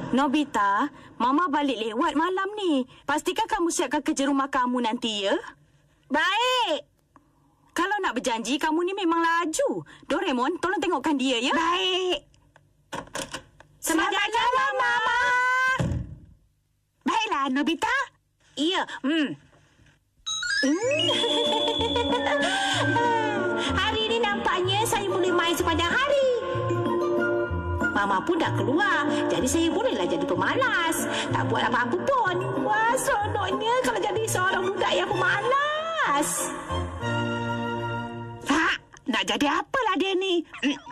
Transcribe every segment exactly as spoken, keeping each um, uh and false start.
Nobita, Mama balik lewat malam ni. Pastikan kamu siapkan kerja rumah kamu nanti, ya? Baik. Kalau nak berjanji, kamu ni memang laju. Doraemon, tolong tengokkan dia, ya? Baik. Selamat jalan, Mama. Baiklah, Nobita. Iya, hmm. Hari ini nampaknya saya boleh main sepanjang hari. Mama pun dah keluar, jadi saya bolehlah jadi pemalas. Tak buat apa-apa pun. Wah, seronoknya kalau jadi seorang budak yang pemalas. Ha, nak jadi apalah dia ni?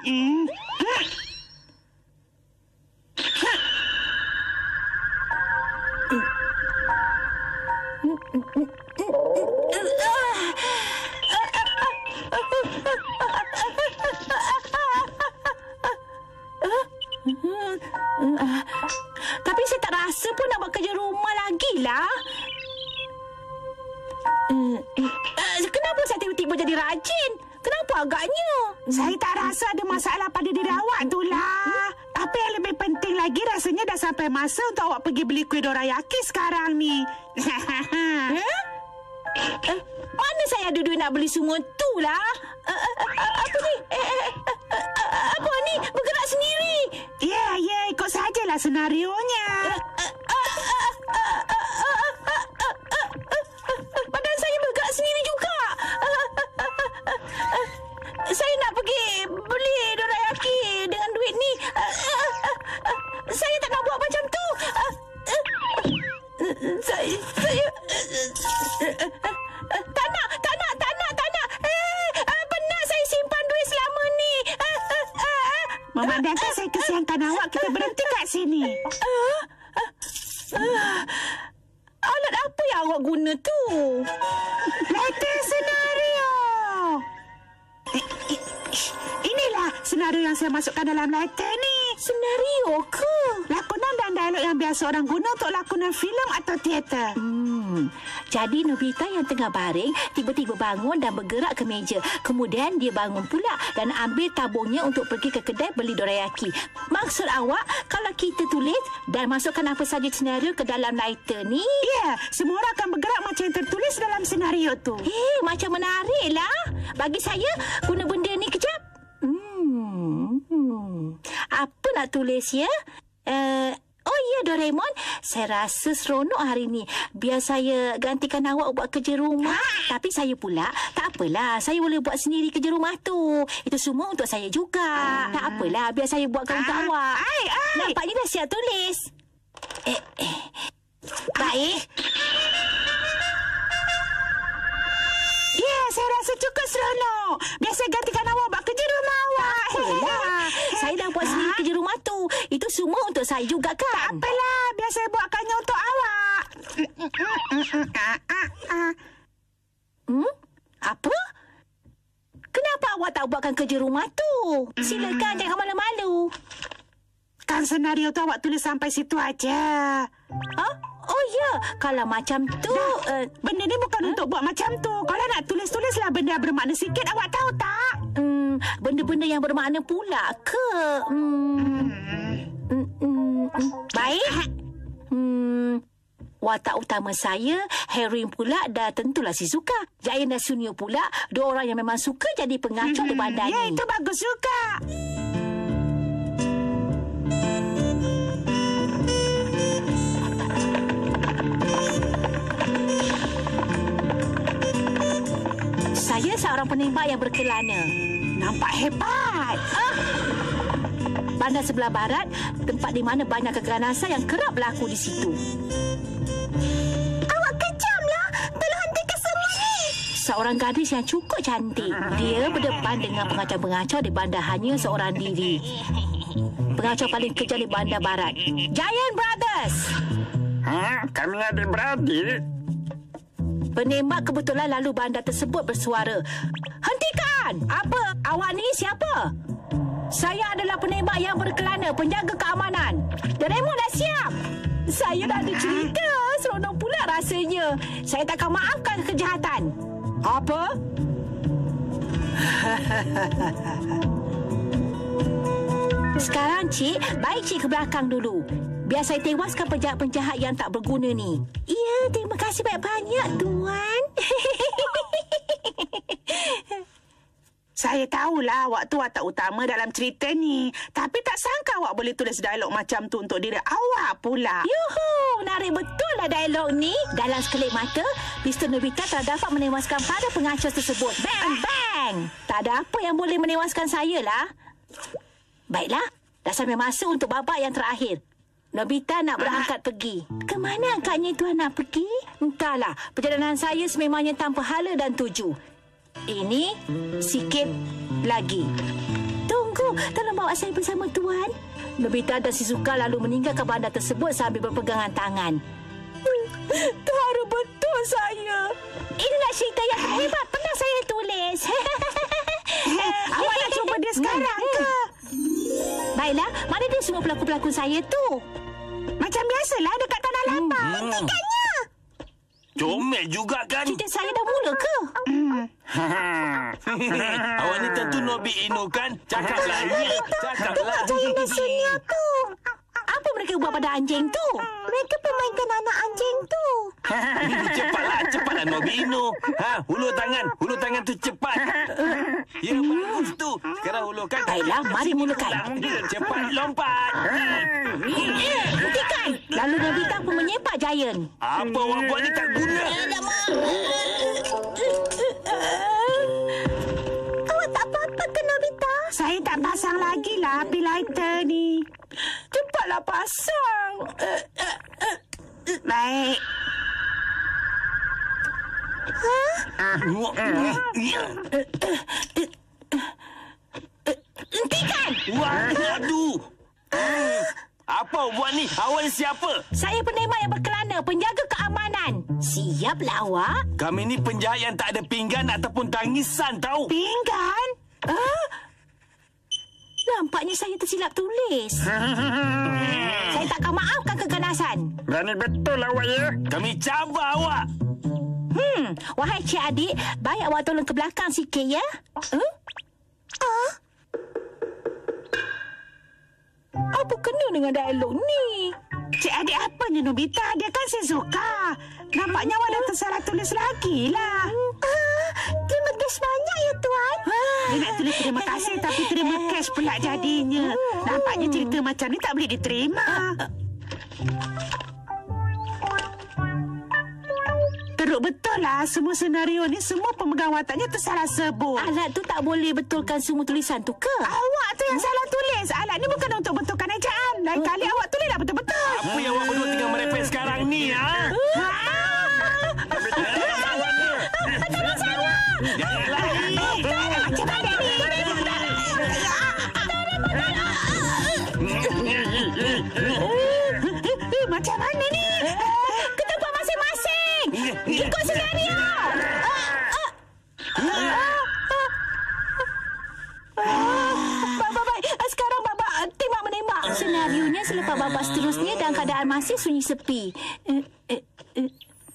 Tapi saya tak rasa pun nak buat kerja rumah lagi lah. Kenapa saya tiba-tiba jadi rajin? Kenapa agaknya? Saya tak rasa ada masalah pada diri awak tu lah. Apa yang lebih penting lagi, rasanya dah sampai masa untuk awak pergi beli kuih dorayaki sekarang ni. Hmm? Uh, mana saya ada duit nak beli semua tu lah? Uh, uh, uh, apa ni? Uh, uh, uh, uh, apa ni? Bergerak sendiri. Ya, yeah, ya, yeah, ikut sajalah senarionya. Uh, uh, uh, uh, uh, uh, uh, uh, uh, uh, uh, badan saya bergerak sendiri juga. Uh, uh, uh, uh, uh, saya nak pergi beli dorayaki dengan duit ni. Uh, uh, uh, uh, saya tak nak buat macam tu. Uh, uh, Saya, saya, tak nak, tak nak, tak nak, tak nak. Eh, benar saya simpan duit selama ni. Memandangkan saya kesiankan awak, kita berhenti kat sini. Alat apa yang awak guna tu? Letter senario. Inilah senario yang saya masukkan dalam letter ni. Senario ke? Lakonan dan dialog yang biasa orang guna untuk lakonan filem atau teater. Hmm. Jadi Nobita yang tengah baring tiba-tiba bangun dan bergerak ke meja. Kemudian dia bangun pula dan ambil tabungnya untuk pergi ke kedai beli dorayaki. Maksud awak kalau kita tulis dan masukkan apa saja senario ke dalam letter ni? Ya, semua orang akan bergerak macam yang tertulis dalam senario tu. Eh, macam menarik lah. Bagi saya, guna benda ni kejap. Hmm. hmm. Apa nak tulis ya? Uh, oh ya Doraemon, saya rasa seronok hari ni. Biar saya gantikan awak buat kerja rumah. Ha? Tapi saya pula, tak apalah. Saya boleh buat sendiri kerja rumah tu. Itu semua untuk saya juga. Ha? Tak apalah, biar saya buatkan ha? untuk awak. Ai, ai. Nampaknya dah siap tulis. Eh, eh. Baik. Ya, yeah, saya rasa cukup seronok. Biar saya gantikan awak buat kerja rumah awak. Tak apalah. Saya dah buat sendiri kerja rumah tu. Itu semua untuk saya juga kan? Tak apalah. Biar saya buatkannya untuk awak. Hmm? Apa? Kenapa awak tak buatkan kerja rumah tu? Silakan, jangan malu-malu. Kan senario tu awak tulis sampai situ aja. Hah? Oh ya, kalau macam tu... Uh, benda ni bukan huh? untuk buat macam tu. Kalau nak tulis-tulislah benda yang bermakna sikit, awak tahu tak? Hmm, benda-benda yang bermakna pula ke? Hmm, hmm, hmm, hmm. Baik. Hmm, watak utama saya, heroin pula dah tentulah Shizuka. Giant dan Sunio pula, dua orang yang memang suka jadi pengacau hmm, di bandar ya, ni. Ya, itu bagus juga. Saya seorang penembak yang berkelana. Nampak hebat. Ah. Bandar sebelah barat, tempat di mana banyak keganasan yang kerap berlaku di situ. Awak kejamlah. Tolong hentikan semua ni. Seorang gadis yang cukup cantik. Dia berdepan dengan pengacau-pengacau di bandar hanya seorang diri. Pengacau paling kejam di bandar barat. Giant Brothers. Ha? Kami adik-beradik? Penembak kebetulan lalu bandar tersebut bersuara. Hentikan! Apa? Awak ni siapa? Saya adalah penembak yang berkelana, penjaga keamanan. Doraemon dah siap. Saya dah ada cerita. Seronok pula rasanya. Saya takkan maafkan kejahatan. Apa? Sekarang, Cik, baik Cik ke belakang dulu. biar saya tewaskan penjahat-penjahat yang tak berguna ni. Ya, terima kasih banyak-banyak, Tuan. Saya tahulah awak tu watak utama dalam cerita ni. Tapi tak sangka awak boleh tulis dialog macam tu untuk diri awak pula. Yuhu, menarik betul lah dialog ni. Dalam sekelip mata, Mister Nobita telah dapat menewaskan para pengacau tersebut. Bang, bang. Tak ada apa yang boleh menewaskan saya lah. Baiklah, dah sampai masa untuk babak yang terakhir. Nobita nak berangkat pergi. Ke mana agaknya Tuan nak pergi? Entahlah, perjalanan saya sememangnya tanpa hala dan tuju. Ini sikit lagi. Tunggu, tolong bawa saya bersama Tuan. Nobita dan Shizuka lalu meninggalkan bandar tersebut sambil berpegangan tangan. Terharu betul saya. Inilah cerita yang hebat pernah saya tulis. Awak nak cuba dia sekarang ke? Baiklah, mana dia semua pelakon-pelakon saya tu? Macam biasalah dekat tanah lapang. Hmm. Hentikannya. Comel juga kan? Cerita saya dah mula ke? Awak ni tentu Nobi Inu kan? Cakaplah. Ya, cakaplah. Jaya mesinnya tu. Apa mereka buat pada anjing tu? Mereka permainkan anak anjing tu. Cepatlah, cepatlah Nobi Inu. Ha, hulur tangan. Hulur tangan tu cepat. Ya, bagus tu. Sekarang hulurkan. Baiklah, mari mulakan. Cepat lompat. Hentikan. Lalu Nobita pun menyepak Giant. Apa awak buat ni tak guna. Awak tak apa-apa ke Nobita? Saya tak pasang lagi lah api lighter ni. Cepatlah pasang. Baik. Hentikan. Wah, aduh. Apa awak buat ni? Awak ni siapa? Saya penemat yang berkelana, penjaga keamanan. Siaplah awak. Kami ni penjahat yang tak ada pinggan ataupun tangisan tahu. Pinggan? Ah? Nampaknya saya tersilap tulis. Saya takkan maafkan keganasan. Berani betul awak ya. Kami cabar awak. Hmm, wahai cik adik, baik awak tolong ke belakang sikit ya. Huh? Ah? Apa kena dengan dialog ni? Cik adik apanya Nobita? Dia kan Shizuka. Nampaknya awak dah tersalah tulis lagi lah. Ah, terima kasih banyak ya Tuan. Dia nak tulis terima kasih tapi terima cash pula jadinya. Nampaknya cerita macam ni tak boleh diterima. Teruk betul lah. Semua senario ni semua pemegang wataknya tersalah sebut. Alat tu tak boleh betulkan semua tulisan tu ke? Awak tu yang salah tulis. Alat ni bukan untuk betulkan ejaan. Lain kali awak tulislah betul-betul. Apa yang awak berdua tengah merepek sekarang ni, ha? Tolong saya. Jangan lari. Macam mana ni? Macam mana ni? Ke tempat masing-masing. Ikut senario. Baik-baik. Sekarang babak tembak menembak. Senarionya selepas babak seterusnya dalam keadaan masih sunyi sepi. Eh, eh, eh.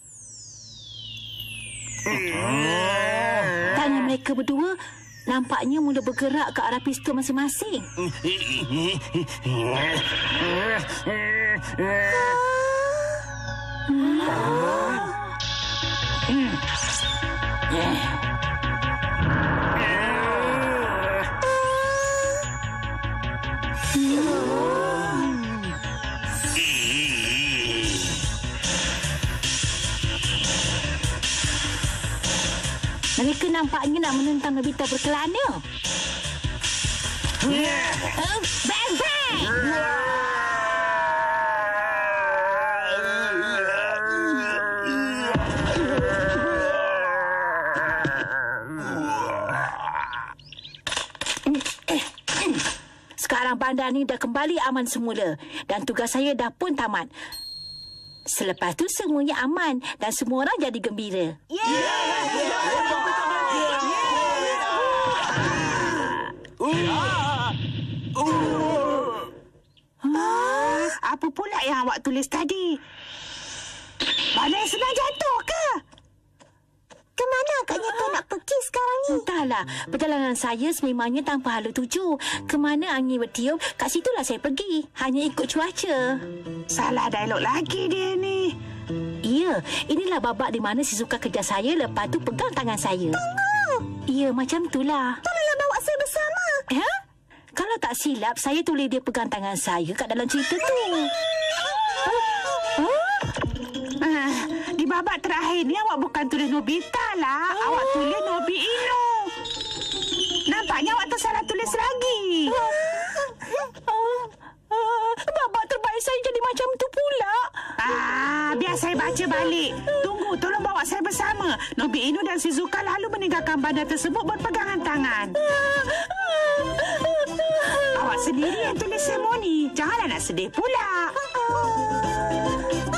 Tangan mereka berdua nampaknya mula bergerak ke arah pistol masing-masing. Mereka nampaknya nak menentang Nobita berkelana. Uh, bang, bang! Sekarang bandar ni dah kembali aman semula dan tugas saya dah pun tamat. Selepas tu semuanya aman dan semua orang jadi gembira. Ah, apa pula yang awak tulis tadi? Mana yang senang jatuh ke? Ke mana agaknya kau nak pergi sekarang ni? Entahlah, perjalanan saya sememangnya tanpa hala tuju. Kemana angin bertiup, kat situlah saya pergi. Hanya ikut cuaca. Salah dialog lagi dia ni. Ya, inilah babak di mana si Zuka kejar saya, lepas tu pegang tangan saya. Tunggu! Ya, macam itulah. Tolonglah bawa saya bersama. Ha? Kalau tak silap, saya tulis dia pegang tangan saya kat dalam cerita tu. Ah, di babak terakhir ni awak bukan tulis Nobita lah. Oh. Awak tulis Nobi Inu. Nampaknya awak tersalah tulis lagi. Babak terbaik saya jadi macam tu pula. Ah, biar saya baca balik. Tunggu, tolong bawa saya bersama. Nobi Inu dan Shizuka lalu meninggalkan bandar tersebut berpegangan tangan. Awak sendiri yang tulis seremoni. Janganlah nak sedih pula.